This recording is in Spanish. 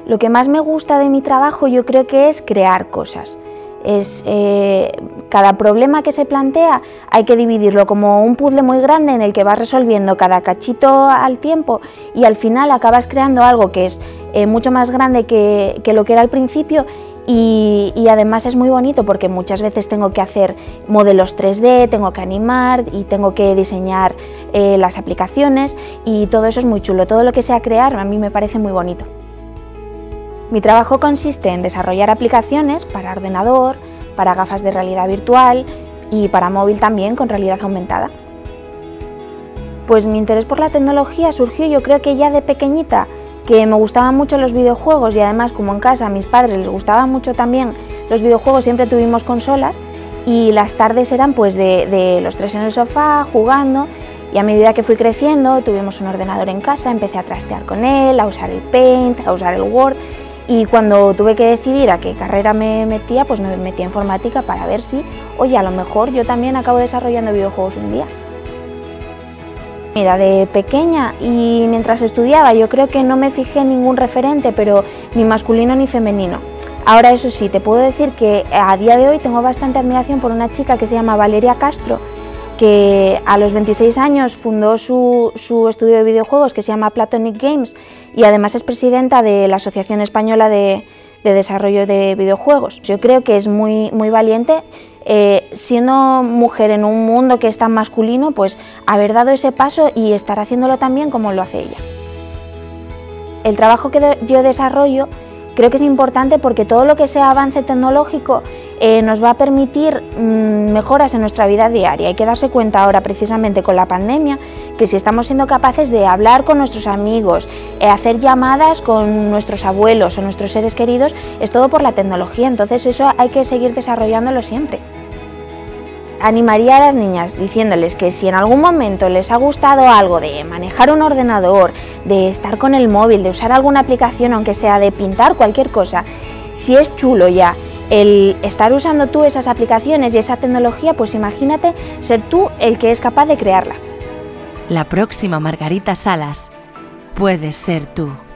Lo que más me gusta de mi trabajo yo creo que es crear cosas. Cada problema que se plantea hay que dividirlo como un puzzle muy grande en el que vas resolviendo cada cachito al tiempo y al final acabas creando algo que es mucho más grande que lo que era al principio y además es muy bonito porque muchas veces tengo que hacer modelos 3D, tengo que animar y tengo que diseñar las aplicaciones y todo eso es muy chulo, todo lo que sea crear a mí me parece muy bonito. Mi trabajo consiste en desarrollar aplicaciones para ordenador, para gafas de realidad virtual y para móvil también con realidad aumentada. Pues mi interés por la tecnología surgió yo creo que ya de pequeñita, que me gustaban mucho los videojuegos y además como en casa a mis padres les gustaban mucho también los videojuegos, siempre tuvimos consolas y las tardes eran pues de los tres en el sofá jugando y a medida que fui creciendo tuvimos un ordenador en casa, empecé a trastear con él, a usar el Paint, a usar el Word. Y cuando tuve que decidir a qué carrera me metía, pues me metí a informática para ver si, oye, a lo mejor yo también acabo desarrollando videojuegos un día. Mira, de pequeña y mientras estudiaba yo creo que no me fijé en ningún referente, pero ni masculino ni femenino. Ahora eso sí, te puedo decir que a día de hoy tengo bastante admiración por una chica que se llama Valeria Castro, que a los 26 años fundó su estudio de videojuegos que se llama Platonic Games y además es presidenta de la Asociación Española de Desarrollo de Videojuegos. Yo creo que es muy valiente, siendo mujer en un mundo que es tan masculino, pues haber dado ese paso y estar haciéndolo tan bien como lo hace ella. El trabajo que yo desarrollo creo que es importante porque todo lo que sea avance tecnológico nos va a permitir mejoras en nuestra vida diaria. Hay que darse cuenta ahora precisamente con la pandemia que si estamos siendo capaces de hablar con nuestros amigos, hacer llamadas con nuestros abuelos o nuestros seres queridos, es todo por la tecnología, entonces eso hay que seguir desarrollándolo siempre. Animaría a las niñas diciéndoles que si en algún momento les ha gustado algo de manejar un ordenador, de estar con el móvil, de usar alguna aplicación, aunque sea de pintar cualquier cosa, si es chulo ya el estar usando tú esas aplicaciones y esa tecnología, pues imagínate ser tú el que es capaz de crearla. La próxima Margarita Salas puedes ser tú.